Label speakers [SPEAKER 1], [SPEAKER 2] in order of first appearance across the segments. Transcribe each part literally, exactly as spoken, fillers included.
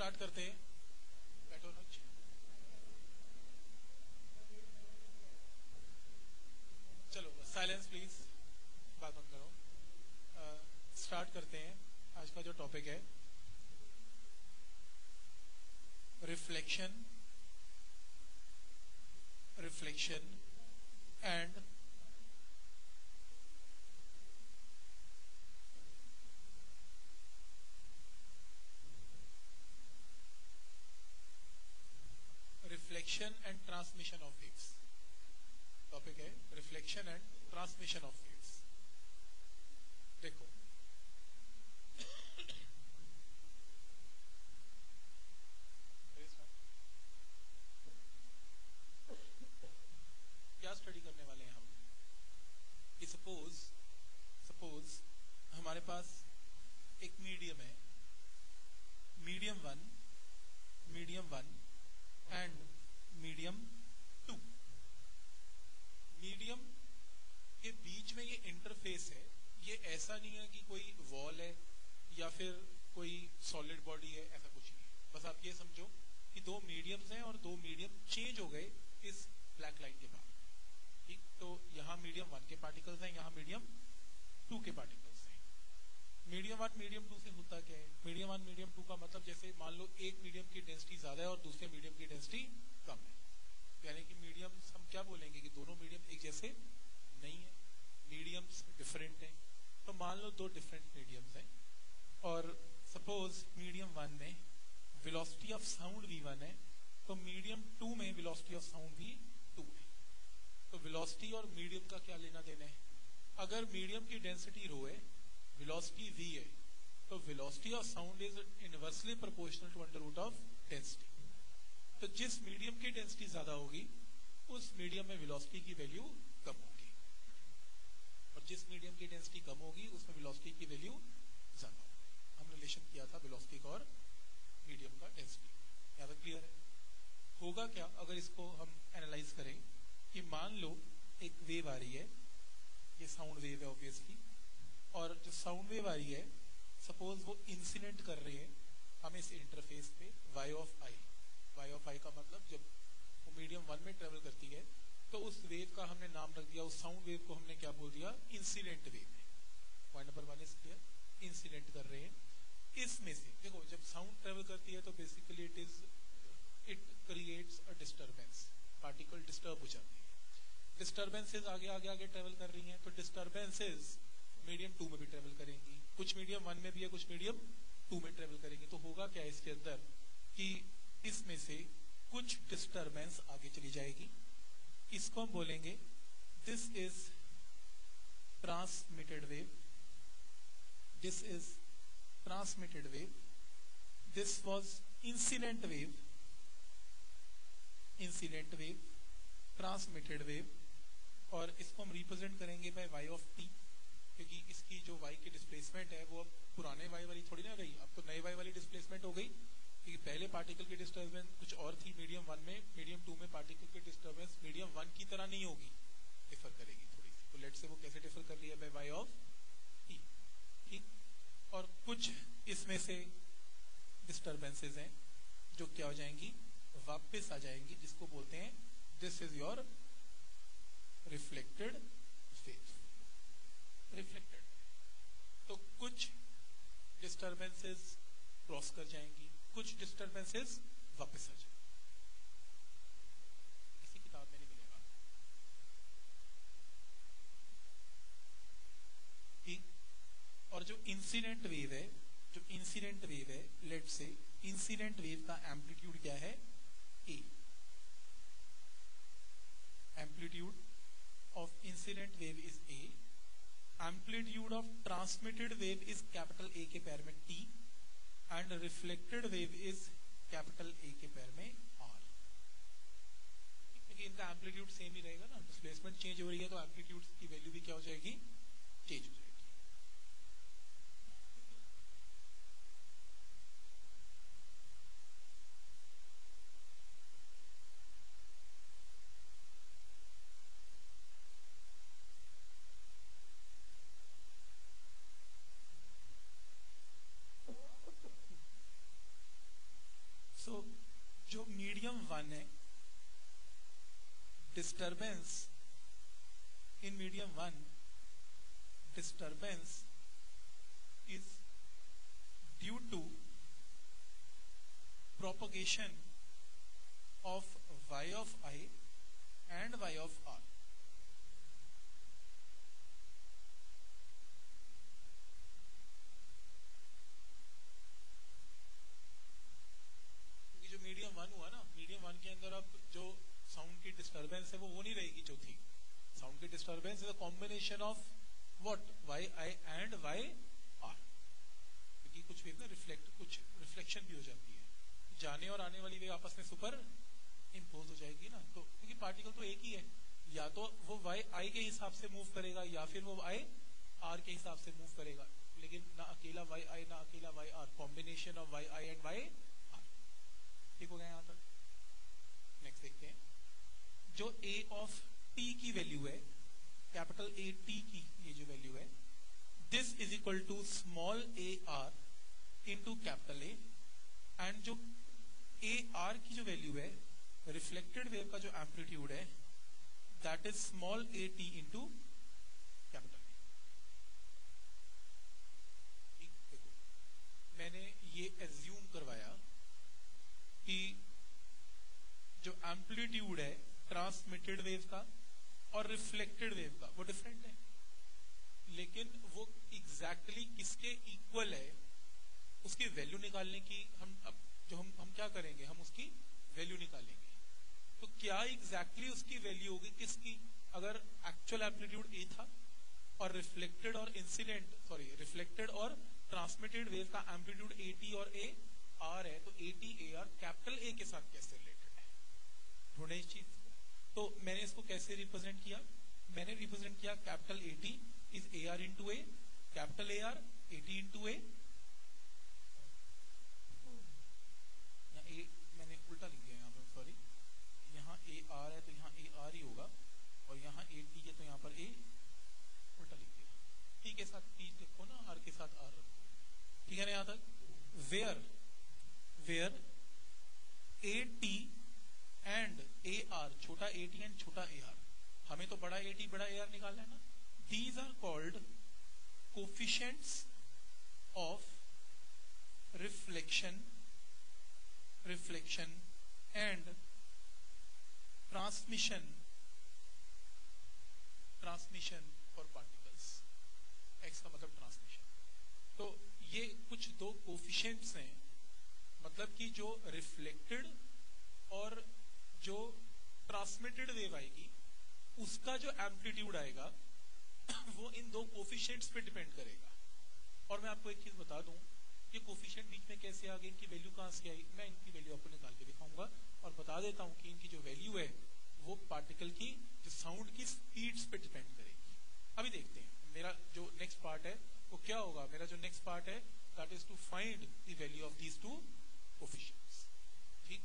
[SPEAKER 1] Start करते हैं। बैठो अनुज। चलो साइलेंस प्लीज, बात मत करो। स्टार्ट करते हैं। आज का जो टॉपिक है reflection reflection and reflection and transmission of waves. Topic है reflection and transmission of waves. देखो क्या स्टडी करने वाले हैं हम कि सपोज सपोज हमारे पास एक मीडियम है, medium one, medium one and medium two. Medium के बीच में ये इंटरफेस है। ये ऐसा नहीं है कि कोई वॉल है या फिर कोई सॉलिड बॉडी है, ऐसा कुछ नहीं है। बस आप ये समझो कि दो मीडियम्स हैं और दो मीडियम चेंज हो गए इस ब्लैक लाइन के बाद। ठीक, तो यहाँ मीडियम वन के पार्टिकल्स हैं, यहाँ मीडियम टू के पार्टिकल्स हैं। मीडियम वन मीडियम टू से होता क्या है? मीडियम वन मीडियम टू का मतलब जैसे मान लो एक मीडियम की डेंसिटी ज्यादा है और दूसरे मीडियम की डेंसिटी कम है, यानी कि मीडियम्स हम क्या बोलेंगे कि दोनों मीडियम एक जैसे नहीं है, मीडियम्स डिफरेंट हैं। तो मान लो दो डिफरेंट मीडियम्स हैं और सपोज मीडियम वन में velocity of sound V one है, तो मीडियम टू में velocity of sound V two है। तो वेलोसिटी और मीडियम का क्या लेना देना है? अगर मीडियम की डेंसिटी रो है, वेलोसिटी v है, तो velocity of sound is inversely proportional to under root of density. तो जिस मीडियम की डेंसिटी ज्यादा होगी उस मीडियम में वेलोसिटी की वैल्यू कम होगी, और जिस मीडियम की डेंसिटी कम होगी उसमें वेलोसिटी की वैल्यू ज्यादा होगी। हम रिलेशन किया था वेलोसिटी का और मीडियम का डेंसिटी। यहाँ तक क्लियर है? होगा क्या अगर इसको हम एनालाइज करें कि मान लो एक वेव आ रही है, ये साउंड वेव है ऑब्वियसली, और जो साउंड वेव आ रही है सपोज वो इंसिडेंट कर रही है हम इस इंटरफेस पे y of i। y of i का मतलब जब वो मीडियम वन में ट्रेवल करती है तो उस वेव का हमने नाम रख दिया, उस साउंड वेव को हमने क्या बोल दिया? इंसिडेंट वेव है। Point number one is clear, incident कर रहे हैं। इसमें से देखो जब साउंड ट्रेवल करती है तो basically it is it creates a disturbance, particle disturb हो जाते हैं। डिस्टर्बेंसेज आगे आगे आगे ट्रेवल कर रही हैं, तो डिस्टर्बेंसेज मीडियम टू में भी ट्रेवल करेंगी, कुछ मीडियम वन में भी है, कुछ मीडियम टू में ट्रेवल करेंगे। तो होगा क्या इसके अंदर कि इसमें से कुछ डिस्टर्बेंस आगे चली जाएगी, इसको हम बोलेंगे this is transmitted wave, this is transmitted wave, this was incident wave, incident wave, transmitted wave, और इसको हम रिप्रेजेंट करेंगे बाय y ऑफ t, क्योंकि इसकी जो y की डिस्प्लेसमेंट है वो अब पुराने y वाली थोड़ी ना रही, अब तो नए y वाली डिस्प्लेसमेंट हो गई। क्योंकि पहले पार्टिकल की डिस्टर्बेंस कुछ और थी मीडियम वन में, मीडियम टू में पार्टिकल की डिस्टर्बेंस मीडियम वन की तरह नहीं होगी, डिफर करेगी थोड़ी सी। तो लेट से वो कैसे डिफर कर रही है? By y of t। ठीक, और कुछ इसमें से डिस्टर्बेंसेज हैं जो क्या हो जाएंगी? वापस आ जाएंगी, जिसको बोलते हैं this is your reflected wave. Reflected, तो कुछ डिस्टर्बेंसेस क्रॉस कर जाएंगी, कुछ डिस्टर्बेंसेस वापस आ जाएंगी। किसी किताब में नहीं मिलेगा। ठीक, और जो इंसिडेंट वेव है, जो इंसिडेंट वेव है, लेट से इंसिडेंट वेव का एम्पलीट्यूड क्या है? A. Amplitude of incident wave is A, amplitude of transmitted wave is capital A के पैर में T, and reflected wave is capital A के पैर में आर। क्योंकि इनका एम्पलीट्यूड सेम ही रहेगा ना, डिस्प्लेसमेंट चेंज हो रही है तो एम्पलीट्यूड की वैल्यू भी क्या हो जाएगी? चेंज हो जाएगी। मीडियम वन है, disturbance in medium one, disturbance is due to propagation of y of I and y of r. क्योंकि जो मीडियम वन हुआ ना, मीडियम वन के अंदर अब जो साउंड की डिस्टरबेंस है वो वो नहीं रहेगी जो थी. साउंड की disturbance is a combination of what y I and y r. क्योंकि कुछ वेव ना रिफ्लेक्ट, कुछ रिफ्लेक्शन भी हो जाती है, जाने और आने वाली वेव आपस में सुपर इम्पोज हो जाएगी ना. तो क्योंकि पार्टिकल तो एक ही है, या तो वो y I के हिसाब से मूव करेगा या फिर वो y r के हिसाब से मूव करेगा, लेकिन ना अकेला y I ना अकेला y r, combination of y I and y r. ठीक हो गया यहाँ तक. नेक्स्ट देखते हैं. जो a ऑफ t की वैल्यू है, कैपिटल A t की ये जो वैल्यू है, this is equal to small a r into capital A, and जो ए आर की जो वैल्यू है, रिफ्लेक्टेड वेव का जो एम्पलीट्यूड है, that is small A T into capital A. ठीक, देखो मैंने ये एज्यूम करवाया कि जो एम्पलीट्यूड है ट्रांसमिटेड वेव का और रिफ्लेक्टेड वेव का वो डिफरेंट है, लेकिन वो एग्जैक्टली exactly किसके इक्वल है उसकी वैल्यू निकालने की हम अब जो हम हम क्या करेंगे, हम उसकी वैल्यू निकालेंगे. तो क्या एग्जैक्टली exactly उसकी वैल्यू होगी किसकी, अगर एक्चुअल एम्पलीट्यूड ए था और रिफ्लेक्टेड और इंसिडेंट सॉरी रिफ्लेक्टेड और ट्रांसमिटेड वेव का एम्पलीट्यूड ए टी और ए आर है, तो A T A R capital A के साथ कैसे रिलेटेड है, ढूंढे इस चीज. तो मैंने इसको कैसे रिप्रेजेंट किया, मैंने रिप्रेजेंट किया capital A T is A are into A, capital A R A T into A. मैंने उल्टा लिख दिया यहाँ पर, सॉरी. यहाँ ए आर है तो यहाँ ए आर ही होगा, और यहाँ ए टी है तो यहाँ पर ए उल्टा लिख दिया. टी के साथ टी रखो ना, आर के साथ आर रखो. ठीक है ना यहाँ तक. Where where A T and A R, छोटा ए टी एंड छोटा ए आर, हमें तो बड़ा ए टी बड़ा ए आर निकालना है ना. These are called coefficients of reflection reflection and transmission transmission for particles. x का मतलब ट्रांसमिशन. तो ये कुछ दो कोफिशिएंट्स हैं, मतलब कि जो रिफ्लेक्टेड और जो ट्रांसमिटेड वेव आएगी उसका जो एम्पलीट्यूड आएगा वो इन दो कोफिशिएंट्स पे डिपेंड करेगा. और मैं आपको एक चीज बता दूं, ये कोफिशिएंट बीच में कैसे आ गए, इनकी वैल्यू कहां से आई, मैं इनकी वैल्यू आपको निकाल के दिखाऊंगा और बता देता हूं कि इनकी जो वैल्यू है वो पार्टिकल की जो साउंड की स्पीड्स पे डिपेंड करेगी. अभी देखते हैं मेरा जो नेक्स्ट पार्ट है वो क्या होगा. मेरा जो नेक्स्ट पार्ट है that is to find the value of these two coefficients. ठीक.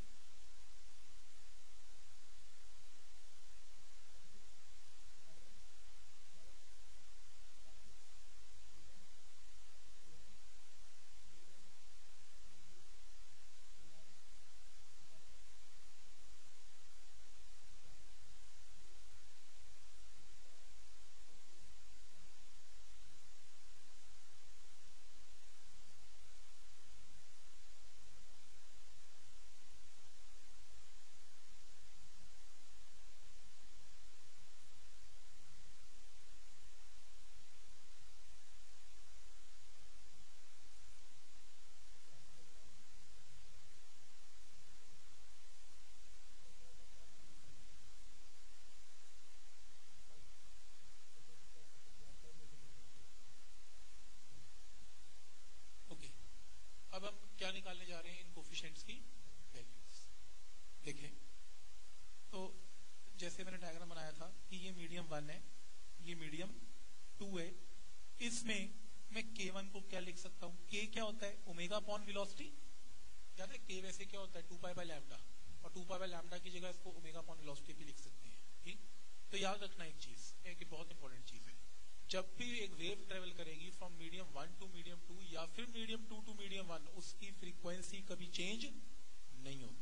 [SPEAKER 1] क्या निकालने जा रहे हैं, इन कोफिशिएंट्स की वैल्यूज. देखें तो जैसे मैंने डायग्राम बनाया था कि ये मीडियम वन है, ये मीडियम टू है. इसमें मैं के वन को क्या लिख सकता हूँ, के क्या होता है ओमेगा अपॉन वेलोसिटी. याद है के वैसे क्या होता है टू पाई बाय लैम्डा, और टू पाई बाय लैम्डा की जगह इसको ओमेगा अपॉन वेलोसिटी भी लिख सकते हैं. ठीक. तो याद रखना एक चीज, एक बहुत इंपॉर्टेंट चीज है, जब भी एक वेव ट्रेवल करेगी from medium one to medium two या फिर medium two to medium one, उसकी फ्रीक्वेंसी कभी चेंज नहीं होती.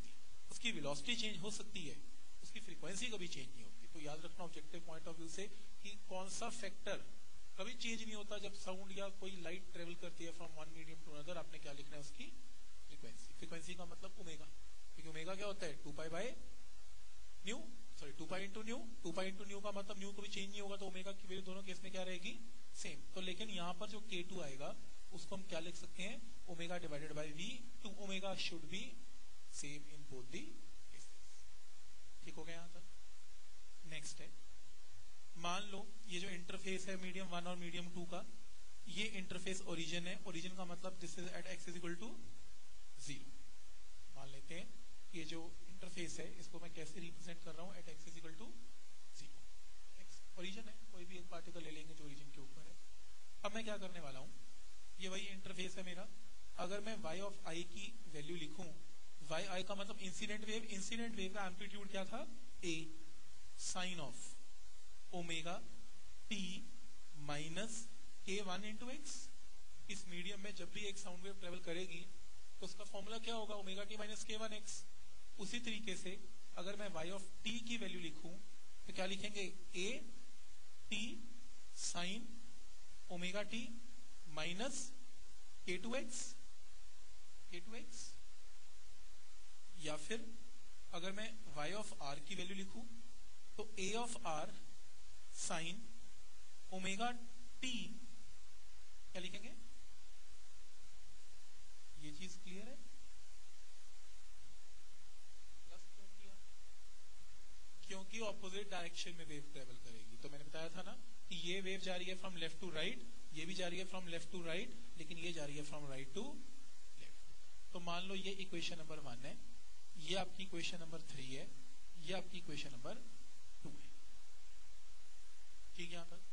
[SPEAKER 1] उसकी वेलोसिटी चेंज हो सकती है, उसकी फ्रीक्वेंसी कभी चेंज नहीं होती। तो याद रखना ऑब्जेक्टिव पॉइंट ऑफ व्यू से कि कौन सा फैक्टर कभी चेंज नहीं होता जब साउंड या कोई लाइट ट्रेवल करती है from one medium to another. आपने क्या लिखना है, उसकी फ्रीक्वेंसी। फ्रीक्वेंसी का मतलब ओमेगा, क्योंकि ओमेगा क्या होता है, two pi by nu, sorry two pi into nu. Two pi into nu का मतलब न्यू कभी चेंज नहीं होगा, तो ओमेगा की वैल्यू दोनों केस में क्या रहेगी, सेम। तो लेकिन यहाँ पर जो के टू आएगा उसको हम क्या लिख सकते हैं, omega divided by v. Two omega should be same in both the cases. ठीक हो गया यहाँ तक। नेक्स्ट है, मान लो ये जो इंटरफेस है मीडियम वन और मीडियम टू का, ये इंटरफेस ओरिजिन है। ओरिजिन का मतलब this is at x is equal to zero. मान लेते हैं ये जो इंटरफेस है इसको मैं कैसे रिप्रेजेंट कर रहा हूँ, at x is equal to zero. X origin है, कोई भी एक पार्टिकल ले लेंगे जो ओरिजिन के ऊपर है। अब मैं क्या करने वाला हूँ, ये वही इंटरफेस है मेरा। अगर मैं y ऑफ i की वैल्यू लिखूं, y i का मतलब इंसिडेंट वेव, इंसिडेंट वेव का एम्पलीट्यूड क्या था, a sine of omega t minus k one into x. इस मीडियम में जब भी एक साउंड वेव ट्रेवल करेगी तो उसका फॉर्मूला क्या होगा, omega t minus k one x. उसी तरीके से अगर मैं y ऑफ t की वैल्यू लिखूं तो क्या लिखेंगे, a t sine omega t minus k two x, k two x. या फिर अगर मैं y ऑफ r की वैल्यू लिखूं तो a of r sine omega t क्या लिखेंगे, ये चीज क्लियर है। प्लस क्यों किया, क्योंकि ऑपोजिट डायरेक्शन में वेव ट्रेवल करेगी। तो मैंने बताया था ना कि ये वेव जा रही है फ्रॉम लेफ्ट टू राइट, ये भी जा रही है फ्रॉम लेफ्ट टू राइट, लेकिन ये जा रही है फ्रॉम राइट टू लेफ्ट। तो मान लो ये इक्वेशन नंबर वन है, ये आपकी इक्वेशन नंबर थ्री है, ये आपकी इक्वेशन नंबर टू है। ठीक है, यहां तक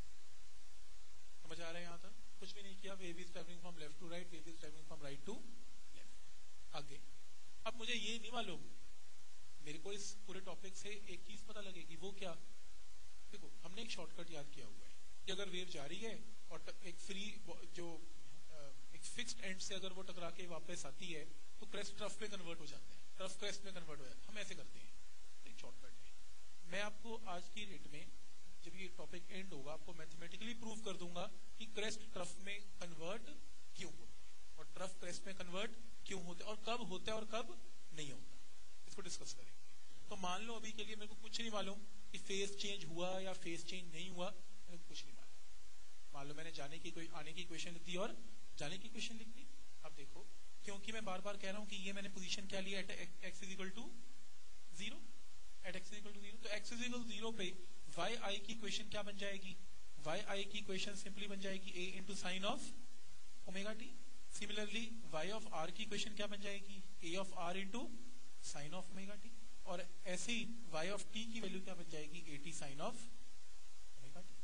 [SPEAKER 1] समझ आ रहा है। यहां तक कुछ भी नहीं किया, wave is travelling from left to right, wave is travelling from right to left. आगे अब मुझे ये नहीं मालूम, मेरे को इस पूरे टॉपिक से एक चीज पता लगेगी, वो क्या, देखो हमने एक शॉर्टकट याद किया हुआ है कि अगर वेव जा रही है और एक फ्री जो एक फिक्स्ड एंड से अगर वो टकरा के वापस आती है तो क्रेस्ट ट्रफ पे कन्वर्ट हो जाता है, ट्रफ क्रेस्ट में कन्वर्ट हो जाता है। हम ऐसे करते हैं, एक शॉर्टकट है। मैं आपको आज की डेट में जब ये टॉपिक एंड होगा आपको मैथमेटिकली प्रूव कर दूंगा कि क्रेस्ट ट्रफ में कन्वर्ट क्यों होता है और ट्रफ क्रेस्ट में कन्वर्ट क्यों होता है और कब होता है और कब नहीं होता, इसको डिस्कस करेंगे। तो मान लो अभी के लिए मेरे को कुछ नहीं मालूम कि फेस चेंज हुआ या फेस चेंज नहीं हुआ, मेरे को कुछ नहीं मालूम। मान लो मैंने जाने की कोई आने की इक्वेशन लिख दी और जाने की इक्वेशन लिख दी। अब देखो, क्योंकि मैं बार बार कह रहा हूं कि ये मैंने पोजीशन क्या लिया, at x is equal to zero, at x is equal to zero. तो x is equal to zero पे वाई आई की इक्वेशन क्या बन जाएगी, वाई आई की इक्वेशन सिंपली बन जाएगी a into sine of omega t. Similarly y of are की इक्वेशन क्या बन जाएगी, a of r into sine of omega t. और ऐसे ही वाई ऑफ टी की वैल्यू क्या बन जाएगी, a t sine of omega t.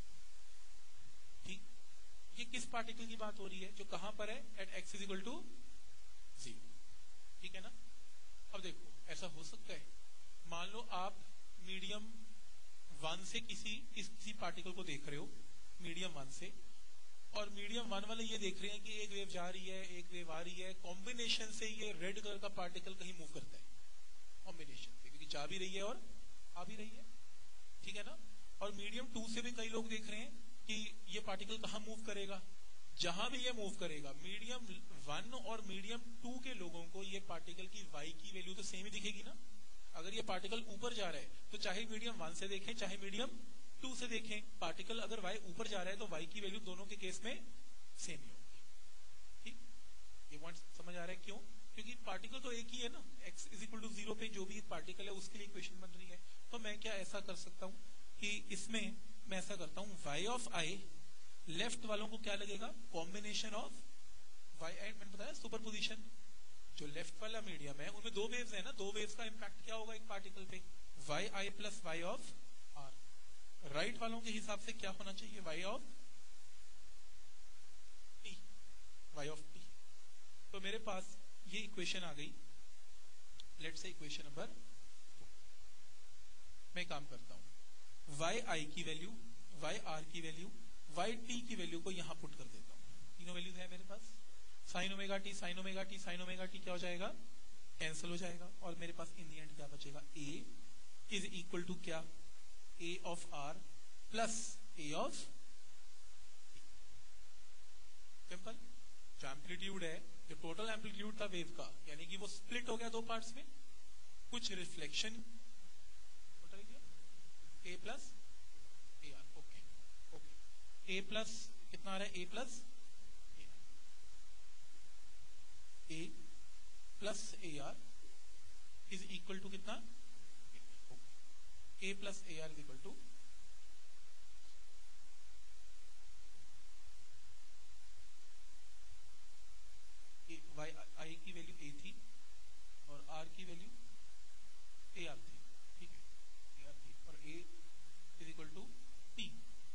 [SPEAKER 1] ठीक, ये किस पार्टिकल की बात हो रही है, जो कहां पर है, at x is equal to zero. ठीक है ना। अब देखो ऐसा हो सकता है, मान लो आप मीडियम वन से किसी किस किसी पार्टिकल को देख रहे हो, मीडियम वन से, और मीडियम वन वाले ये देख रहे हैं कि एक वेव जा रही है एक वेव आ रही है, कॉम्बिनेशन से ये रेड कलर का पार्टिकल कहीं मूव करता है, कॉम्बिनेशन से, क्योंकि जा भी रही है और आ भी रही है। ठीक है ना। और मीडियम टू से भी कई लोग देख रहे हैं कि ये पार्टिकल कहाँ मूव करेगा, जहां भी ये मूव करेगा। मीडियम वन और मीडियम टू के लोगों को ये पार्टिकल की वाई की वैल्यू तो सेम ही दिखेगी ना। अगर ये पार्टिकल ऊपर जा रहा है तो चाहे मीडियम वन से देखें चाहे मीडियम टू से देखें, पार्टिकल अगर वाई ऊपर जा रहा है तो वाई की वैल्यू दोनों के केस में सेम ही होगी। ठीक, ये पॉइंट समझ आ रहा है क्यों, क्योंकि पार्टिकल तो एक ही है ना, x is equal to zero पे जो भी पार्टिकल है उसके लिए इक्वेशन बन रही है। तो मैं क्या ऐसा कर सकता हूं कि इसमें मैं ऐसा करता हूं, y ऑफ i लेफ्ट वालों को क्या लगेगा, कॉम्बिनेशन ऑफ y एंड, मैंने बताया सुपरपोजिशन। जो लेफ्ट वाला मीडियम है उनमें दो वेव्स है ना, दो वेव्स का इंपैक्ट क्या होगा एक पार्टिकल पे, y i plus y of r. Right वालों के हिसाब से क्या होना चाहिए, y of t, y of t. तो मेरे पास ये इक्वेशन आ गई, लेट्स से इक्वेशन नंबर, मैं काम करता हूं, वाई आई की वैल्यू, वाई आर की वैल्यू, वाई टी की वैल्यू को यहां पुट कर देता हूं। तीनों वैल्यूज है मेरे पास, sine omega t, sine omega t, sine omega t क्या हो जाएगा, कैंसिल हो जाएगा और मेरे पास इन द एंड क्या बचेगा, ए इज इक्वल टू क्या, a of r plus a of, simple. जो एम्पलीट्यूड है, जो टोटल एम्पलीट्यूड था वेव का, यानी कि वो स्प्लिट हो गया दो पार्ट्स में, कुछ reflection a plus a r, okay okay, a plus कितना आ रहा है, a plus a plus a r is equal to कितना, a plus a r is equal to y, i की वैल्यू ए थी और आर की वैल्यू ए आर थी, ठीक है, ए आर थी, और a is equal to t.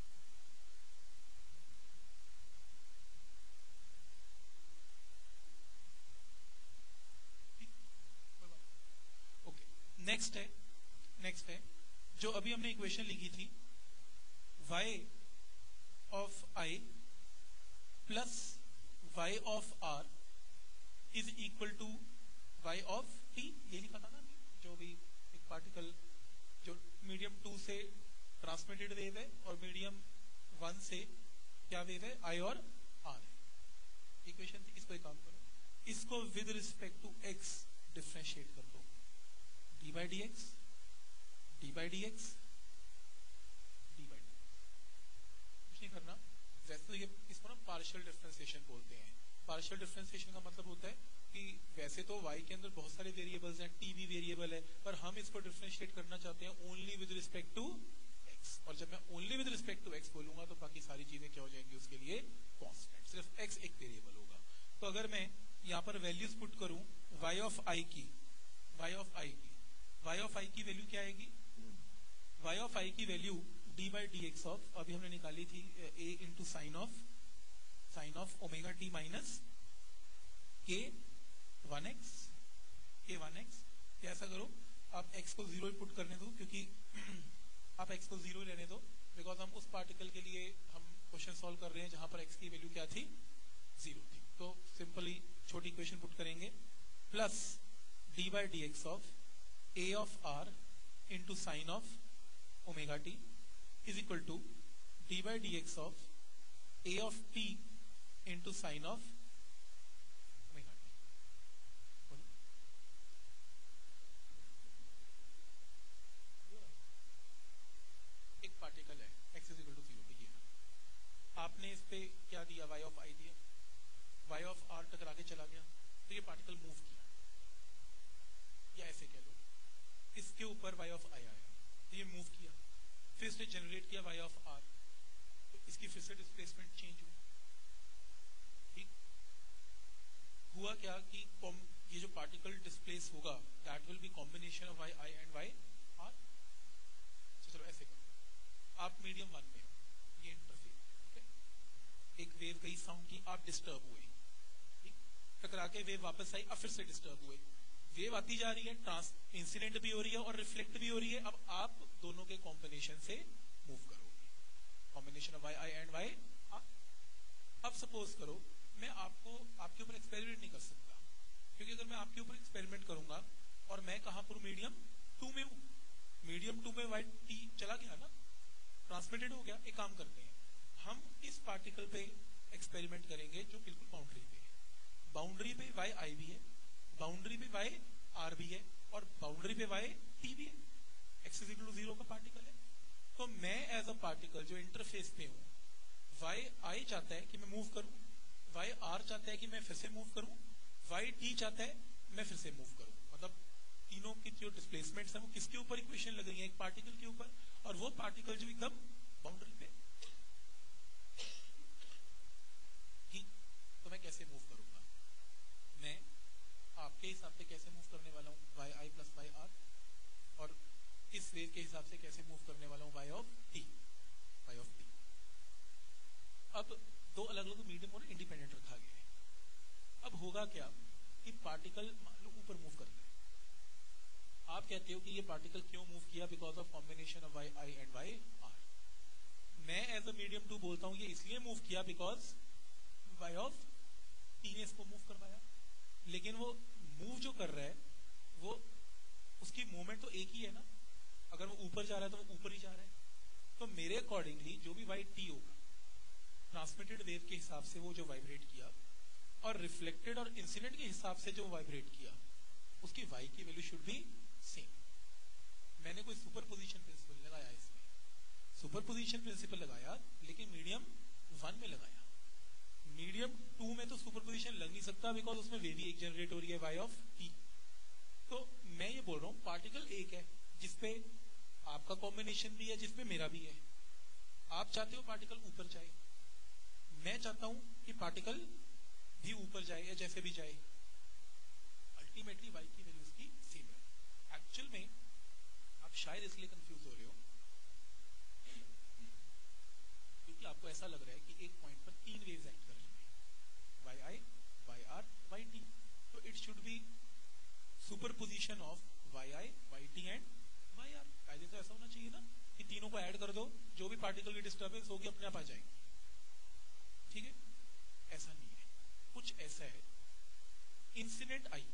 [SPEAKER 1] Okay, next है, नेक्स्ट है जो अभी हमने इक्वेशन लिखी थी, y of i plus y of r is equal to y of t, ये लिखा था ना, जो भी एक पार्टिकल जो मीडियम टू से ट्रांसमिटेड वेव है और मीडियम वन से क्या वेव है, I और R है, इक्वेशन थी। इसको एक काम करो, इसको with respect to x differentiate कर दो, d by d x, d by d x, d by d x, कुछ नहीं करना। वैसे तो ये इसको ना पार्शियल डिफरेंशिएशन बोलते हैं। पार्शियल डिफरेंशिएशन का मतलब होता है कि वैसे तो y के अंदर बहुत सारे वेरिएबल्स हैं, t भी वेरिएबल है, पर हम इसको डिफरेंशिएट करना चाहते हैं only with respect to x, और जब मैं only with respect to x बोलूंगा तो बाकी सारी चीजें क्या हो जाएंगी उसके लिए, कांस्टेंट, सिर्फ x एक वेरिएबल होगा। तो अगर मैं यहाँ पर वैल्यूज पुट करूं y ऑफ i की, y ऑफ i की, y ऑफ i की वैल्यू क्या आएगी, y ऑफ i की value d by d x of, अभी हमने निकाली थी a into sine of, sine of omega t minus k one x, k one x. ऐसा करो आप x को जीरो पुट करने दो, क्योंकि आप x को जीरो लेने दो, बिकॉज हम उस पार्टिकल के लिए हम क्वेश्चन सॉल्व कर रहे हैं जहां पर x की वैल्यू क्या थी, जीरो थी। तो सिंपली छोटी इक्वेशन पुट करेंगे, plus d by d x of a of r into sine of omega t is equal to d by d x of a of t into sine of omega t. एक particle है x is equal to zero पे, ये आपने इस पे क्या दिया, y of i दिया, y ऑफ r टकरा के चला गया, तो ये पार्टिकल मूव किया, या ऐसे कह लो इसके ऊपर y ऑफ i आया, तो ये मूव किया, फिर इसने जनरेट किया y ऑफ r, तो इसकी फिर से डिस्प्लेसमेंट चेंज हुई, ठीक हुआ क्या कि ये जो पार्टिकल डिस्प्लेस होगा that will be combination of y i and y r। चलो ऐसे करो, आप मीडियम वन में हो, ये इंटरफेस, ठीक है, एक वेव गई साउंड की, आप डिस्टर्ब हुए, ठीक, टकरा के वेव वापस आई, अब फिर से डिस्टर्ब हुए, वेव आती जा रही है, ट्रांस इंसिडेंट भी हो रही है और रिफ्लेक्ट भी हो रही है, अब आप दोनों के कॉम्बिनेशन से मूव करोगे, combination of y i and y r। अब सपोज करो मैं आपको आपके ऊपर एक्सपेरिमेंट नहीं कर सकता, क्योंकि अगर मैं आपके ऊपर एक्सपेरिमेंट करूंगा और मैं कहां पर मीडियम टू में हूं, मीडियम टू में वाई टी चला गया ना, ट्रांसमिटेड हो गया। एक काम करते हैं, हम इस पार्टिकल पे एक्सपेरिमेंट करेंगे जो बिल्कुल बाउंड्री पे है, बाउंड्री पे वाई आई भी है, बाउंड्री पे वाई आर भी है और बाउंड्री पे वाई टी भी है, x is equal to zero का पार्टिकल है। तो मैं एज अ पार्टिकल जो इंटरफेस पे हूं, वाई आई चाहता है कि मैं मूव करूं, वाई आर चाहता है कि मैं फिर से मूव करूं, वाई टी चाहता है मैं फिर से मूव करूं, मतलब तीनों की जो डिस्प्लेसमेंट्स है वो किसके ऊपर इक्वेशन लग रही है, एक पार्टिकल के ऊपर, और वो पार्टिकल जो एकदम बाउंड्री पे, ठीक, तो मैं कैसे मूव करूंगा, मैं आपके हिसाब से कैसे मूव करने वाला हूं, y i plus y r, और इस वेव के हिसाब से कैसे मूव करने वाला हूं, y of t, y of t. अब दो अलग अलग मीडियम और इंडिपेंडेंट रखा गया है। अब होगा क्या कि पार्टिकल मान लो ऊपर मूव करता है, आप कहते हो कि ये पार्टिकल क्यों मूव किया, because of combination of y i and y r. मैं एज अ मीडियम टू बोलता हूं ये इसलिए मूव किया बिकॉज वाई ऑफ टी ने इसको मूव करवाया, लेकिन वो मूव जो कर रहा है वो उसकी मूवमेंट तो एक ही है ना, अगर वो ऊपर जा रहा है तो वो ऊपर ही जा रहा है। तो मेरे अकॉर्डिंगली जो भी वाई टी होगा, ट्रांसमिटेड वेव के हिसाब से वो जो वाइब्रेट किया, और रिफ्लेक्टेड और इंसिडेंट के हिसाब से जो वाइब्रेट किया, उसकी वाई की वैल्यू शुड बी सेम। मैंने कोई सुपरपोजिशन प्रिंसिपल लगाया, इसमें सुपरपोजिशन प्रिंसिपल लगाया, लेकिन मीडियम वन में लगाया। मीडियम टू में तो सुपरपोजिशन लग नहीं सकता, बिकॉज उसमें वेव ही एक जनरेट हो रही है, वाई ऑफ टी। तो मैं ये बोल रहा हूँ पार्टिकल एक है जिसपे आपका कॉम्बिनेशन भी है, जिसपे मेरा भी है। आप चाहते हो पार्टिकल ऊपर जाए, मैं चाहता हूं कि पार्टिकल भी ऊपर जाए या जैसे भी जाए, अल्टीमेटली वाई की वैल्यू उसकी सेम है। एक्चुअल में आप शायद इसलिए कंफ्यूज हो रहे हो क्योंकि आपको ऐसा लग रहा है कि एक पॉइंट पर तीन वेव्स एक्ट कर रही है, y i, y r, y t. तो it should be superposition of y i, y t and y r. कायदे से ऐसा होना चाहिए ना कि तीनों को ऐड कर दो, जो भी पार्टिकल की डिस्टर्बेंस होगी अपने आप आ जाएगी। ठीक है, ऐसा नहीं है, कुछ ऐसा है। इंसिडेंट आई,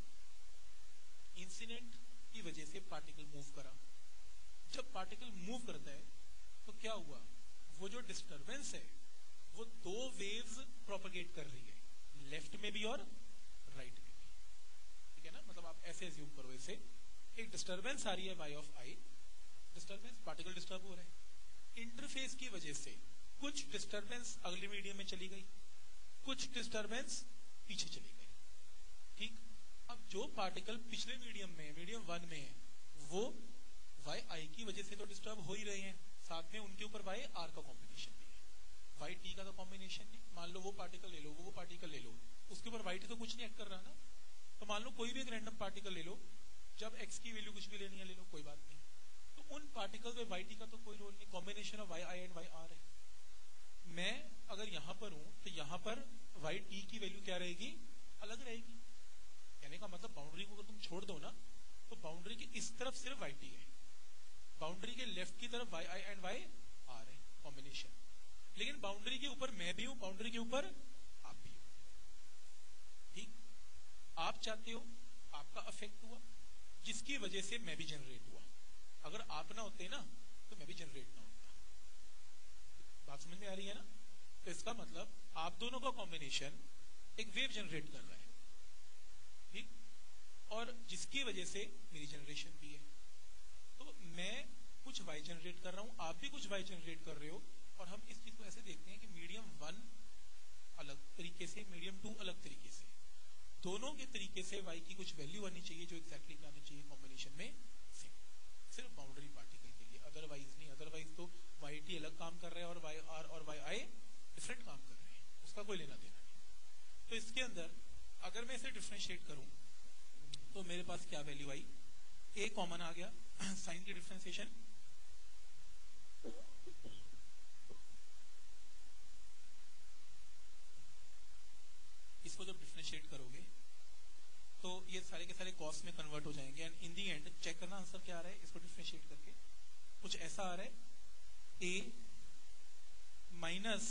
[SPEAKER 1] इंसिडेंट की वजह से पार्टिकल मूव करा। जब पार्टिकल मूव करता है तो क्या हुआ, वो जो डिस्टर्बेंस है वो दो वेव्स प्रोपगेट कर रही है, लेफ्ट में भी और राइट में भी। ठीक है ना, मतलब आप ऐसे एज्यूम करो, इसे एक डिस्टर्बेंस आ रही है y of i, disturbance, particle disturb हो रहा है। इंटरफेस की वजह से कुछ डिस्टर्बेंस अगले मीडियम में चली गई, कुछ डिस्टर्बेंस पीछे चली गई। ठीक, अब जो पार्टिकल पिछले मीडियम में, मीडियम वन में है, वो वाई आई की वजह से तो डिस्टर्ब हो ही रहे हैं, साथ में उनके ऊपर वाई आर का कॉम्बिनेशन भी है, वाई टी का तो कॉम्बिनेशन नहीं। मान लो वो पार्टिकल ले लो, वो वो पार्टिकल ले लो, उसके ऊपर वाई टी तो कुछ नहीं एक्ट कर रहा ना। तो मान लो कोई भी एक रैंडम पार्टिकल ले लो, जब एक्स की वैल्यू कुछ भी लेनी है ले लो, कोई बात नहीं। तो उन पार्टिकल में वाई टी का तो कोई रोल नहीं, combination of y i and y r है। मैं अगर यहां पर हूं तो यहां पर वाई टी की वैल्यू क्या रहेगी, अलग रहेगी। कहने का मतलब बाउंड्री को अगर तुम छोड़ दो ना, तो बाउंड्री की इस तरफ सिर्फ वाई टी है, बाउंड्री के लेफ्ट की तरफ y i and y r है कॉम्बिनेशन। लेकिन बाउंड्री के ऊपर मैं भी हूं, बाउंड्री के ऊपर आप भी हो। ठीक, आप चाहते हो आपका अफेक्ट हुआ, जिसकी वजह से मैं भी जनरेट हुआ। अगर आप ना होते ना तो मैं भी जनरेट ना होता। बात समझ में आ रही है ना? तो इसका मतलब आप दोनों का कॉम्बिनेशन एक वेव जनरेट कर रहा है, ठीक, और जिसकी वजह से मेरी जनरेशन भी है। तो मैं कुछ वाई जनरेट कर रहा हूं, आप भी कुछ वाई जनरेट कर रहे हो, और हम इस चीज को ऐसे देखते हैं कि मीडियम वन अलग तरीके से, मीडियम टू अलग तरीके से, दोनों के तरीके से वाई की कुछ वैल्यू आनी चाहिए जो एक्जैक्टली क्या आनी चाहिए कॉम्बिनेशन में सेम, सिर्फ बाउंड्री पार्टिकल के लिए, अदरवाइज नहीं। अदरवाइज तो वाई टी अलग काम कर रहे हैं और वाई आर और वाई आई डिफरेंट काम कर रहे हैं, उसका कोई लेना देना नहीं। तो इसके अंदर अगर मैं इसे डिफरेंशिएट करूं तो मेरे पास क्या वैल्यू आई, ए कॉमन आ गया, साइन की डिफरेंशिएशन इसको जब डिफरेंशिएट करोगे तो ये सारे के सारे कॉस में कन्वर्ट हो जाएंगे, and in the end check करना आंसर क्या आ रहा है इसको डिफरेंशिएट करके। कुछ ऐसा आ रहा है, ए माइनस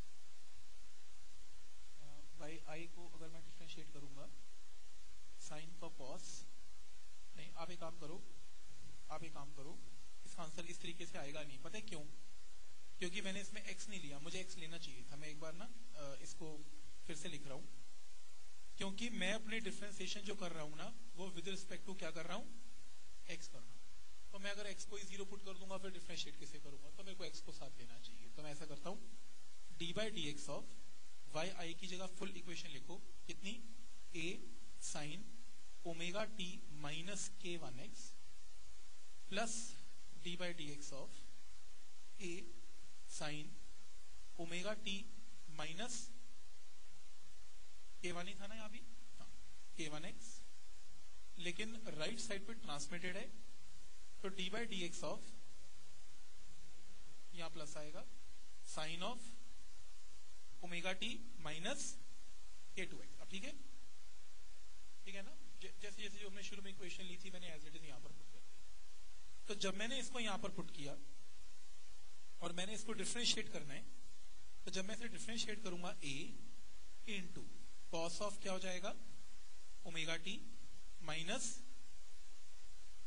[SPEAKER 1] वाई आई को अगर मैं डिफरेंशिएट करूंगा साइन का कॉस, नहीं आप एक काम करो, आप एक काम करो, इसका आंसर इस तरीके से आएगा नहीं। पता है क्यों? क्योंकि मैंने इसमें एक्स नहीं लिया, मुझे एक्स लेना चाहिए था। मैं एक बार ना इसको फिर से लिख रहा हूं, क्योंकि मैं अपने डिफरेंशिएशन जो कर रहा हूं ना वो विद रिस्पेक्ट टू क्या कर रहा हूं, एक्स कर रहा हूं। तो मैं अगर एक्स को ही जीरो पुट कर दूंगा फिर डिफरेंशिएट कैसे करूंगा, तो मेरे को एक्स को साथ लेना चाहिए। तो मैं ऐसा करता हूं, d by d x of y i की जगह फुल इक्वेशन लिखो, कितनी, a sine omega t minus k one x plus d by d x of a sine omega t minus k one ही था ना यहाँ भी, हाँ, के वन एक्स, लेकिन राइट साइड पे ट्रांसमिटेड है तो d by d x of यहाँ प्लस आएगा sine of omega t minus k two x. अब ठीक है, ठीक है ना? जैसे जैसे जो हमने शुरू में इक्वेशन ली थी मैंने एज इट इज यहाँ पर पुट कर दी। तो जब मैंने इसको यहाँ पर पुट किया और मैंने इसको डिफरेंशिएट करना है, तो जब मैं इसे डिफरेंशिएट करूंगा ए इंटू कॉस ऑफ क्या हो जाएगा, omega t minus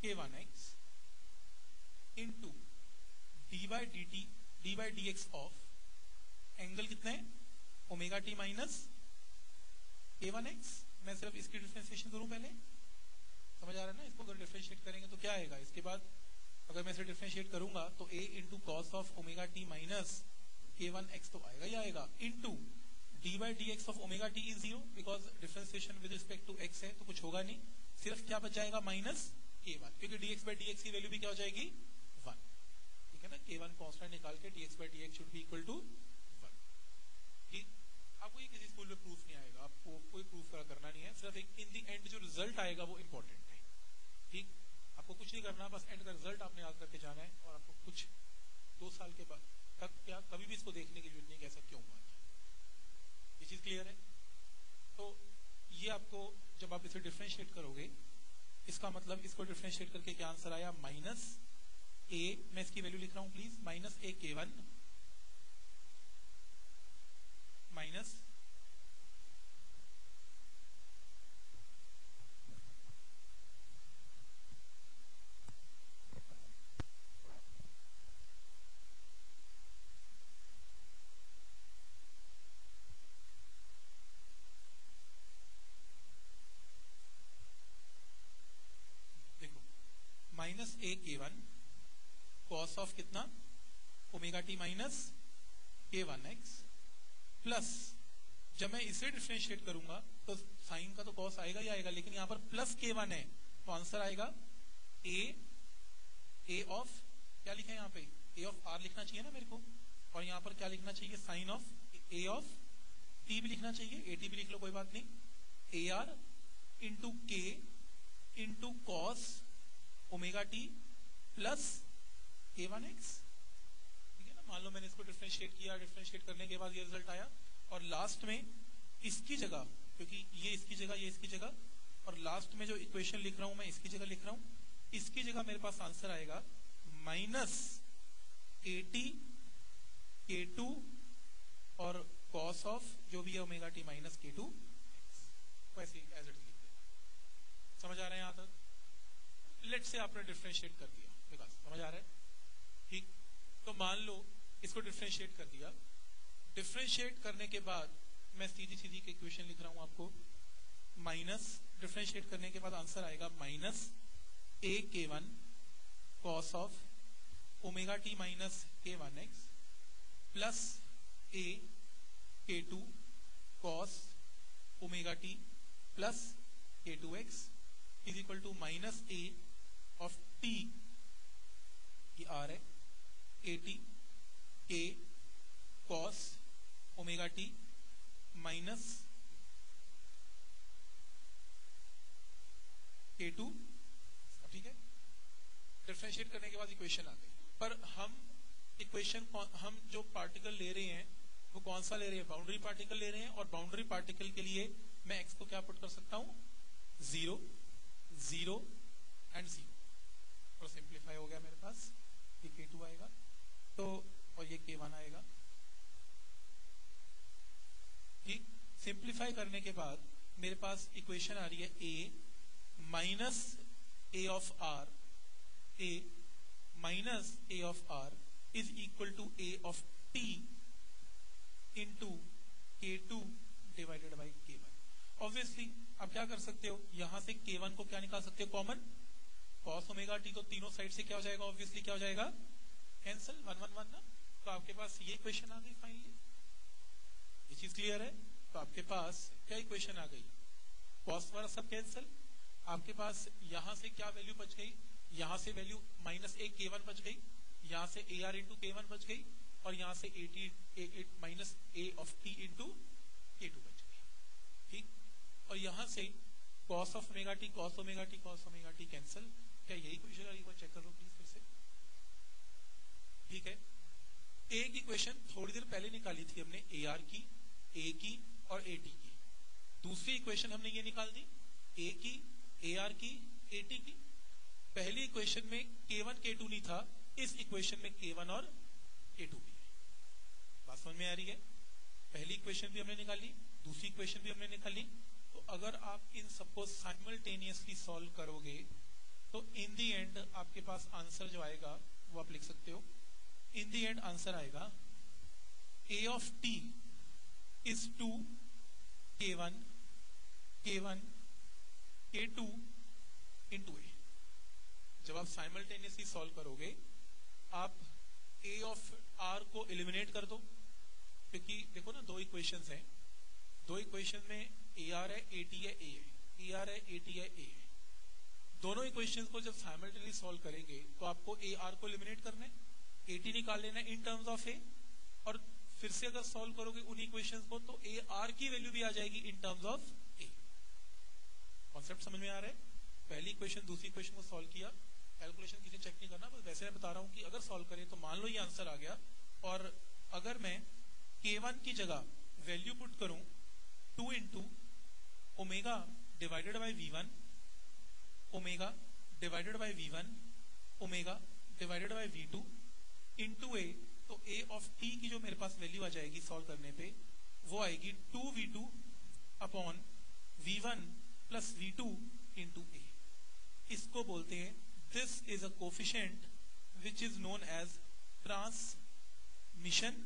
[SPEAKER 1] k one x into d by d t d by d x of angle कितना है omega t minus k one x. मैं सिर्फ इसकी डिफरेंशिएशन करूं पहले, समझ आ रहा है ना? इसको अगर डिफरेंशिएट करेंगे तो क्या आएगा, इसके बाद अगर मैं इसे डिफरेंशिएट करूंगा तो a into cos of omega t minus k one x तो आएगा ही आएगा, into d by d x of omega t is zero because differentiation with respect to x है तो कुछ होगा नहीं, सिर्फ क्या बच जाएगा माइनस के वन, क्योंकि dx बाई dx की वैल्यू भी क्या हो जाएगी वन, ठीक है ना? के वन कांस्टेंट निकाल के dx by dx should be equal to one. ठीक, आपको ये किसी स्कूल में प्रूफ नहीं आएगा, आपको कोई प्रूफ करना नहीं है, सिर्फ एक इन दी एंड जो रिजल्ट आएगा वो इंपॉर्टेंट है। ठीक, आपको कुछ नहीं करना, बस एंड का रिजल्ट आपने याद करके जाना है और आपको कुछ दो साल के बाद तक क्या कभी भी इसको देखने की जरूरत नहीं कि ऐसा क्यों हुआ था। ये चीज क्लियर है? तो ये आपको जब आप इसे डिफरेंशिएट करोगे, इसका मतलब इसको डिफरेंशिएट करके क्या आंसर आया, माइनस ए, मैं इसकी वैल्यू लिख रहा हूं please, minus a k one minus minus a k one cos of कितना omega t minus k one x plus, जब मैं इसे डिफरेंशिएट करूंगा तो साइन का तो कॉस आएगा ही आएगा, लेकिन यहां पर प्लस के वन है तो आंसर आएगा ए ए ऑफ क्या लिखा है यहाँ पे, ए ऑफ आर लिखना चाहिए ना मेरे को, और यहाँ पर क्या लिखना चाहिए, sine of a of t भी लिखना चाहिए, ए टी भी लिख लो कोई बात नहीं, a are into k into cos omega T plus k one x. ठीक है ना? मान लो मैंने इसको डिफरेंशिएट किया, डिफरेंशिएट करने के बाद ये रिजल्ट आया, और लास्ट में इसकी जगह, क्योंकि ये इसकी जगह ये इसकी जगह, और लास्ट में जो इक्वेशन लिख रहा हूं मैं इसकी जगह लिख रहा हूं, इसकी जगह मेरे पास आंसर आएगा minus a t k two और कॉस ऑफ जो भी है omega t minus k two x, वैसे एज इट लिख देना। समझ आ रहा है यहां तक? लेट से आपने डिफरेंशिएट कर दिया, विकास समझ आ रहा है? ठीक, तो मान लो इसको डिफरेंशिएट कर दिया, डिफरेंशिएट करने के बाद मैं सीधी सीधी एक इक्वेशन लिख रहा हूं आपको, माइनस डिफरेंशिएट करने के बाद आंसर आएगा minus a k one cos of omega t minus k one x plus a k two cos omega T plus k two x is equal to minus A of t, ये r है, ए t k cos omega t minus k two. ठीक है, differentiate करने के बाद equation आ गई, पर हम इक्वेशन हम जो पार्टिकल ले रहे हैं वो कौन सा ले रहे हैं, बाउंड्री पार्टिकल ले रहे हैं, और बाउंड्री पार्टिकल के लिए मैं एक्स को क्या पुट कर सकता हूं, जीरो जीरो एंड जीरो, और सिंप्लीफाई हो गया मेरे पास, ये के टू आएगा तो, और ये के वन आएगा। ठीक, सिंप्लीफाई करने के बाद मेरे पास इक्वेशन आ रही है A minus A of R, A minus A of R is equal to A of T into K two divided by K one. Obviously आप क्या कर सकते हो, यहां से के वन को क्या निकाल सकते हो, कॉमन, कॉस ओमेगा टी तो तीनों साइड से क्या हो जाएगा, ऑब्वियसली क्या हो जाएगा, कैंसिल, वन वन वन ना, तो आपके पास ये इक्वेशन आ गई फाइनली। ये चीज क्लियर है? तो आपके पास क्या इक्वेशन आ गई, कॉस वाला सब कैंसिल, आपके पास यहां से क्या वैल्यू बच गई, यहां से value minus a k one बच गई, यहां से A are into K one बच गई, और यहां से A T minus A of T into K two बच गई। ठीक, और यहां से cos of omega T cos omega T cos omega T cancel. क्या यही क्वेश्चन है, एक बार चेक कर लो प्लीज फिर से। ठीक है, एक इक्वेशन थोड़ी देर पहले निकाली थी हमने, ए आर की, ए की और ए टी की। दूसरी इक्वेशन हमने ये निकाल दी, ए की, ए आर की, ए टी की। पहली इक्वेशन में के वन के टू नहीं था, इस इक्वेशन में के वन और के टू भी है। बात समझ में आ रही है? पहली इक्वेशन भी हमने निकाली, दूसरी इक्वेशन भी हमने निकाली। तो अगर आप इन सबको साइमल्टेनियसली सॉल्व करोगे तो इन दी एंड आपके पास आंसर जो आएगा वो आप लिख सकते हो। इन दी एंड आंसर आएगा A of T is two K one K one K two into A. जब आप साइमल्टेनियसली सॉल्व करोगे आप ए ऑफ आर को एलिमिनेट कर दो, क्योंकि देखो ना दो इक्वेशंस हैं, दो इक्वेशन में ए आर है ए टी है ए है, ए आर है ए टी है ए है। दोनों इक्वेशंस को जब साइमल्टेनियसली सॉल्व करेंगे तो आपको ए आर को एलिमिनेट करना है, ए टी निकाल लेना है इन टर्म्स ऑफ ए, और फिर से अगर सॉल्व करोगे उन इक्वेशंस को तो ए आर की वैल्यू भी आ जाएगी in terms of A. Concept समझ में आ रहा है? पहली इक्वेशन दूसरी इक्वेशन को सॉल्व किया, कैलकुलेशन किसी चेक नहीं करना, बस वैसे मैं बता रहा हूं कि अगर सॉल्व करें तो मान लो ये आंसर आ गया, और अगर मैं के वन की जगह वैल्यू पुट करूं two into omega divided by V one, omega divided by V one, omega divided by V two into A, तो ए ऑफ टी की जो मेरे पास वैल्यू आ जाएगी सॉल्व करने पे वो आएगी two V two upon V one plus V two into A. इसको बोलते हैं this is a coefficient which is known as transmission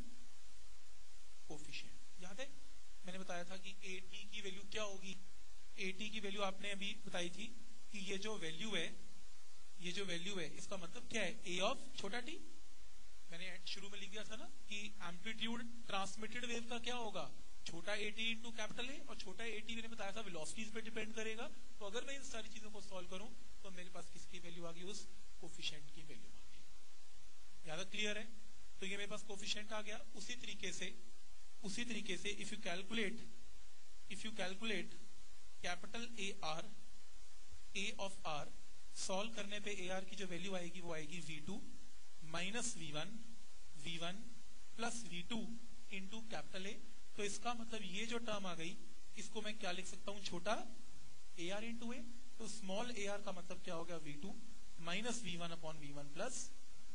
[SPEAKER 1] coefficient. याद है मैंने बताया था कि ए टी की वैल्यू क्या होगी? ए टी की वैल्यू आपने अभी बताई थी कि ये जो वैल्यू है, ये जो वैल्यू है इसका मतलब क्या है? ए ऑफ छोटा टी। मैंने शुरू में लिख दिया था ना कि एम्पलीट्यूड ट्रांसमिटेड वेव का क्या होगा? छोटा A T into capital A, और छोटा ए टी मैंने बताया था वेलोसिटीज पे डिपेंड करेगा। तो अगर मैं इन सारी चीजों को सॉल्व करूं तो मेरे पास किसकी वैल्यू आ गई? उस कोफिशिएंट की वैल्यू आ गई। याद क्लियर है? तो ये मेरे पास कोफिशिएंट आ गया। उसी तरीके से उसी तरीके से if you calculate if you calculate capital A R, A of R, solve करने पे ए आर की जो वैल्यू आएगी वो आएगी V two minus V one, V one plus V two into capital A. तो इसका मतलब ये जो टर्म आ गई इसको मैं क्या लिख सकता हूं? छोटा ए आर इंटू ए। तो स्मॉल ए आर का मतलब क्या हो गया? V two minus V one upon V one plus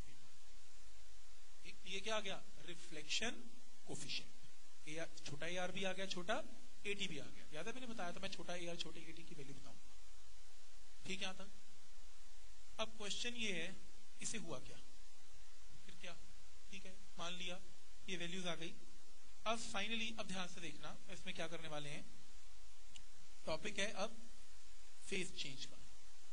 [SPEAKER 1] ये क्या आ गया? Reflection coefficient. ए आर, छोटा ए आर भी आ गया, छोटा ए टी भी आ गया। याद है मैंने बताया था मैं छोटा ए आर छोटे ए टी की वैल्यू बताऊंगा। ठीक है यहां तक? अब क्वेश्चन ये है इसे हुआ क्या? फिर क्या? ठीक है मान लिया ये वैल्यूज आ गई। अब फाइनली अब ध्यान से देखना इसमें क्या करने वाले हैं। टॉपिक है अब फेज चेंज का।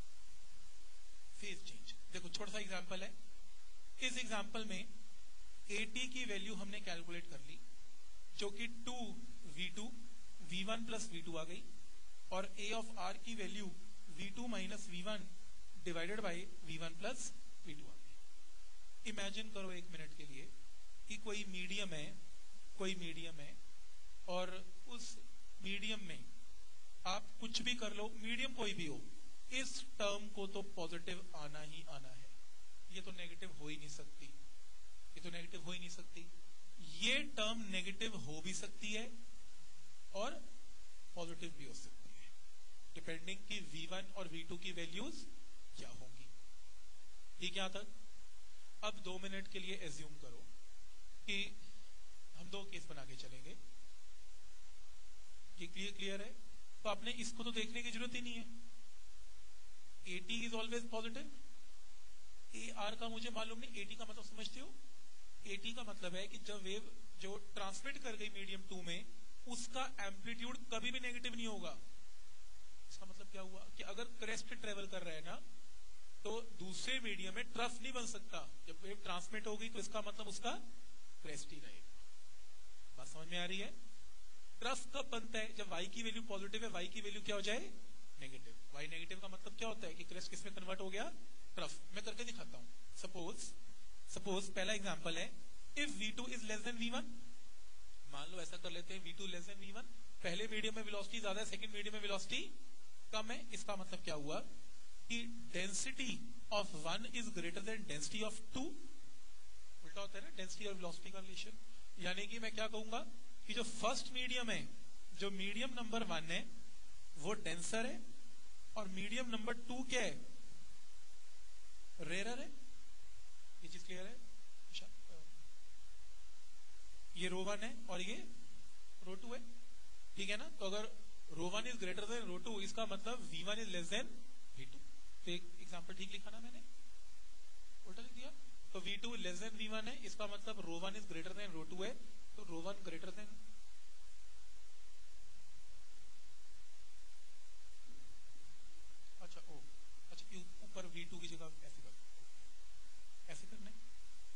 [SPEAKER 1] फेज चेंज देखो छोटा सा एग्जांपल है। इस एग्जांपल में ए टी की वैल्यू हमने कैलकुलेट कर ली जो कि two V two V one plus V two आ गई, और ए ऑफ आर की value V two minus V one divided by V one plus V two आ गई। इमेजिन करो एक मिनट के लिए कि कोई मीडियम है, कोई मीडियम है और उस मीडियम में आप कुछ भी कर लो, मीडियम कोई भी हो, इस टर्म को तो पॉजिटिव आना ही आना है। ये तो नेगेटिव हो ही नहीं सकती, ये तो नेगेटिव हो ही नहीं सकती। ये टर्म नेगेटिव हो भी सकती है और पॉजिटिव भी हो सकती है, डिपेंडिंग कि वी वन और वी टू की वैल्यूज क्या होंगी। ठीक है यहां तक? अब दो मिनट के लिए एज्यूम करो कि हम दो केस बना के चलेंगे। ये क्लियर क्लियर है? तो आपने इसको तो देखने की जरूरत ही नहीं है। ए T is always positive, A R का मुझे मालूम नहीं, ए टी का मतलब समझते हो? ए टी का मतलब है कि जब वेव जो ट्रांसमिट कर गई मीडियम टू में उसका एम्पलीट्यूड कभी भी नेगेटिव नहीं होगा। इसका मतलब क्या हुआ कि अगर क्रेस्ट ट्रेवल कर रहा है ना तो दूसरे मीडियम में ट्रफ नहीं बन सकता। जब वेव ट्रांसमिट होगी तो इसका मतलब उसका क्रेस्ट ही रहेगा। बात समझ में आ रही है? ट्रफ कब बनता है? जब y की वैल्यू पॉजिटिव है, y की वैल्यू क्या हो जाए? नेगेटिव। y नेगेटिव का मतलब क्या होता है कि क्रेस्ट किसमें कन्वर्ट हो गया? ट्रफ। मैं करके दिखाता हूं। सपोज सपोज पहला एग्जांपल है, if V two is less than V one, मान लो ऐसा कर लेते हैं V two less than V one. पहले मीडियम में वेलोसिटी ज्यादा है, सेकंड मीडियम में वेलोसिटी कम है। इसका मतलब क्या हुआ कि density of one is greater than density of two. उल्टा होता है ना डेंसिटी और वेलोसिटी का रिलेशन। यानी कि मैं क्या कहूंगा कि जो फर्स्ट मीडियम है, जो मीडियम नंबर वन है वो डेंसर है, और मीडियम नंबर टू क्या है? रेयर है। ये चीज क्लियर है? ये रो वन है और ये रो टू है। ठीक है ना? तो अगर rho one is greater than rho two इसका मतलब V one is less than V two. तो एक एग्जाम्पल ठीक लिखा ना मैंने, उल्टा लिख दिया। तो V two less than V one है, इसका मतलब rho one is greater than rho two है, तो रो वन ग्रेटर देन, अच्छा ओ अच्छा ऊपर वी टू की जगह ऐसे कर, ऐसे करना है,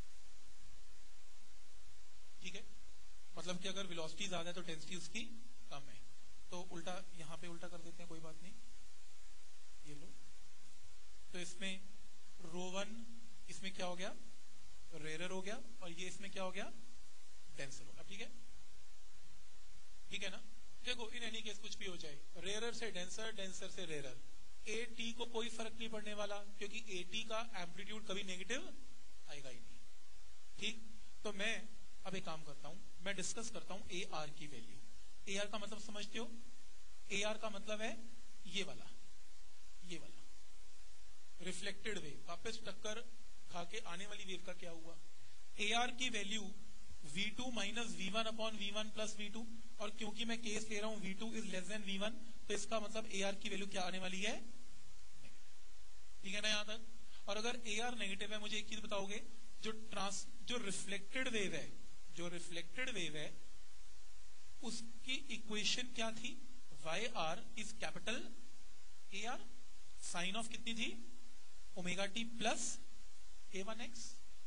[SPEAKER 1] ठीक है। मतलब कि अगर वेलोसिटी ज्यादा है तो डेंसिटी उसकी कम है, तो उल्टा यहाँ पे उल्टा कर देते हैं, कोई बात नहीं, ये लो। तो इसमें रो वन इसमें क्या हो गया, रेयर हो गया, और ये इसमें क्या हो गया, डेंसर हो गया, ठीक है, ठीक है ना। देखो इन एनी केस कुछ भी हो जाए, रेयर से डेंसर, डेंसर से रेयर, ए टी को कोई फर्क नहीं पड़ने वाला, क्योंकि ए टी का एम्पलीट्यूड कभी नेगेटिव आएगा ही नहीं, ठीक। तो मैं अब एक काम करता हूं, मैं डिस्कस करता हूं ए आर की वैल्यू। ए आर का मतलब समझते हो, ए आर का मतलब है ये वाला, ये वाला रिफ्लेक्टेड वेव, वापस टक्कर खा के आने वाली वेव का क्या हुआ। ए आर की value V two minus V one upon V one plus V two, और क्योंकि मैं केस ले रहा हूं V two is less than V one, तो इसका मतलब ए आर की वैल्यू क्या आने वाली है, ठीक है ना यहां तक। और अगर ए आर नेगेटिव है, मुझे एक चीज बताओगे, जो ट्रांस जो रिफ्लेक्टेड वेव है, जो रिफ्लेक्टेड वेव है उसकी इक्वेशन क्या थी, Y R is capital A R, sine of कितनी थी, omega T plus A one x,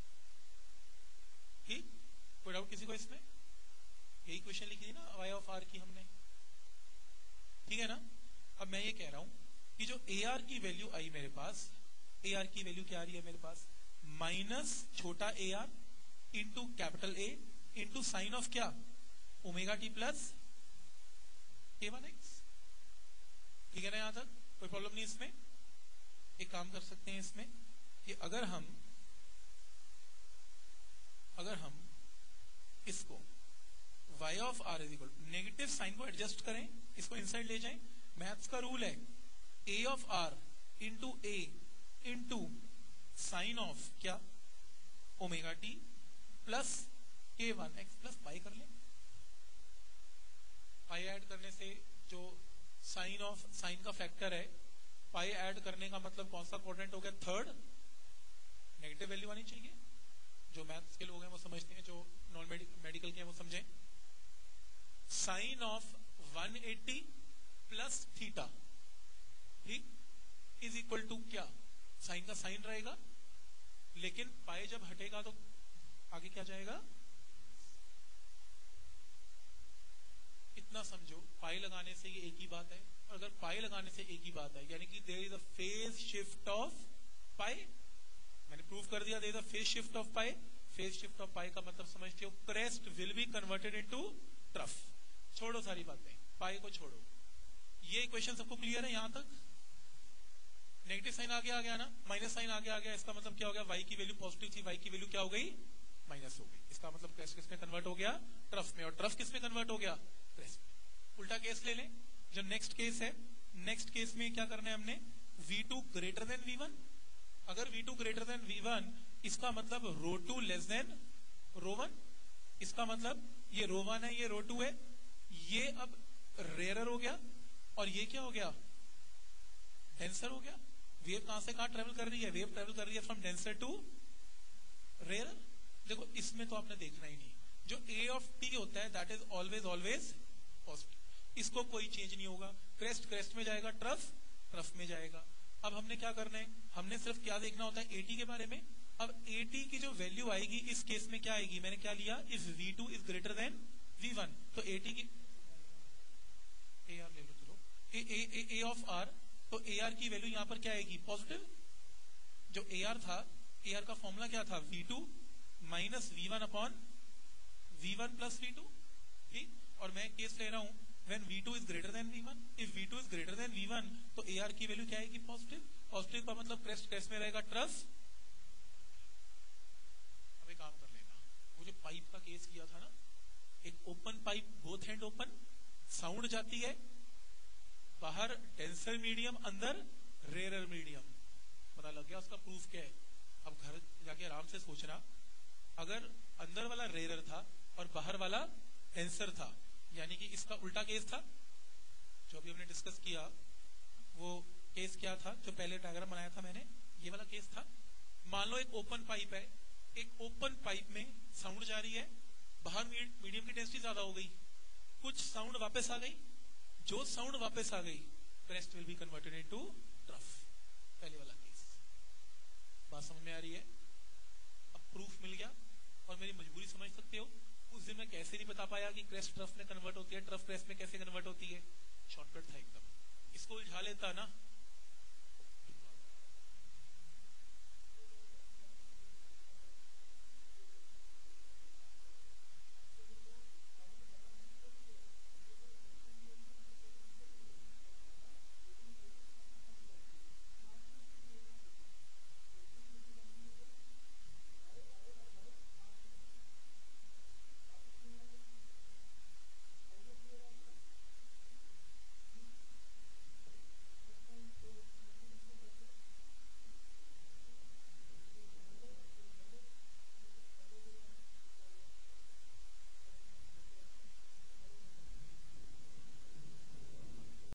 [SPEAKER 1] ठीक। कोई डाउट किसी को इसमें, यही क्वेश्चन लिखी थी ना वाई ऑफ आर की हमने, ठीक है ना। अब मैं ये कह रहा हूं कि जो ए आर की वैल्यू आई मेरे पास, ए आर की वैल्यू क्या आ रही है मेरे पास, माइनस छोटा A are into capital A into sine of क्या, omega T plus A one x, ठीक है ना यहां तक, कोई प्रॉब्लम नहीं इसमें। एक काम कर सकते हैं इसमें कि अगर हम अगर हम इसको y of r is equal, negative sine को एडजस्ट करें, इसको इनसाइड ले जाएं, मैथ्स का रूल है a of r into A into sine of क्या, omega T plus A one x plus pi कर ले। पाई ऐड करने से जो साइन ऑफ साइन का फैक्टर है, पाई ऐड करने का मतलब कौन सा क्वाड्रेंट हो गया, थर्ड, नेगेटिव वैल्यू आनी चाहिए। जो मैथ्स के लोग हैं वो समझते हैं, जो नॉन मेडिकल के हैं वो समझें। Sine of one AT plus theta, ठीक, इज इक्वल टू क्या, साइन का साइन रहेगा, लेकिन पाई जब हटेगा तो आगे क्या जाएगा, इतना समझो, पाई लगाने से ये एक ही बात है, और अगर पाई लगाने से एक ही बात है, यानी कि there is a phase shift of pi, मैंने प्रूव कर दिया, there is a phase shift of pi. Phase shift of pi का मतलब समझते हो, crest will be converted into trough. छोड़ो सारी बातें, पाई को छोड़ो, ये इक्वेशन सबको क्लियर है यहां तक। नेगेटिव साइन आगे आ गया ना, माइनस साइन आगे आ गया, इसका मतलब क्या हो गया, वाई की वैल्यू पॉजिटिव थी, वाई की वैल्यू क्या हो गई, माइनस हो गई, इसका मतलब क्रेस्ट किस में कन्वर्ट हो गया, ट्रफ में, और ट्रफ किस में कन्वर्ट हो गया, क्रेस्ट में। उल्टा केस ले लें, जो नेक्स्ट केस है, नेक्स्ट केस में क्या करना है हमने, V two greater than V one, अगर V two greater than V one, इसका मतलब rho two less than rho one, इसका मतलब ये रो वन है, ये रो टू है, ये अब रेयर हो गया, और ये क्या हो गया, डेंसर हो गया। वेव कहां से कहां ट्रेवल कर रही है, वेव ट्रेवल कर रही है फ्रॉम डेंसर टू रेयर। देखो इसमें तो आपने देखना ही नहीं, जो ए ऑफ टी होता है that is always always positive, इसको कोई चेंज नहीं होगा, क्रेस्ट क्रेस्ट में जाएगा, ट्रफ ट्रफ में जाएगा। अब हमने क्या करना है, हमने सिर्फ क्या देखना होता है, एटी के बारे में। अब एटी की जो वैल्यू आएगी इस केस में क्या आएगी, मैंने क्या लिया, if V two is greater than V one, तो एटी की ए आर ले लो, चलो ए ए ए ऑफ आर, तो ए आर की वैल्यू यहां पर क्या आएगी, पॉजिटिव। जो ए आर था, ए आर का फॉर्मूला क्या था, V two minus V one upon V one plus V two, ठीक। और मैं केस ले रहा हूं when V two is greater than V one, if V two is greater than V one, तो A R की वैल्यू क्या आएगी, पॉजिटिव। पॉजिटिव का मतलब क्रेस्ट क्रेस्ट में रहेगा, ट्रफ। अब एक काम कर लेना, वो जो पाइप का केस किया था ना, एक open pipe, both hand open, sound जाती है बाहर डेंसर मीडियम, अंदर रेयर मीडियम, पता लग गया उसका प्रूफ क्या है। अब घर जाके आराम से सोचना, अगर अंदर वाला रेयर था और बाहर वाला डेंसर था, यानी कि इसका उल्टा केस था, जो अभी हमने डिस्कस किया, वो केस क्या क्या था जो पहले डायग्राम बनाया था मैंने, ये वाला केस था। मान लो एक ओपन पाइप है, एक ओपन पाइप में साउंड जा रही है, बाहर मीडियम की डेंसिटी ज्यादा हो गई, कुछ साउंड वापस आ गई, जो साउंड वापस आ गई crest will be converted into trough. पहले वाला केस बात समझ में आ रही है? अब प्रूफ मिल गया और मेरी मजबूरी समझ सकते हो। उस दिन मैं कैसे नहीं बता पाया कि क्रेस्ट ट्रफ में कन्वर्ट होती है, ट्रफ क्रेस्ट में कैसे कन्वर्ट होती है, शॉर्टकट था एकदम। इसको उलझा लेता ना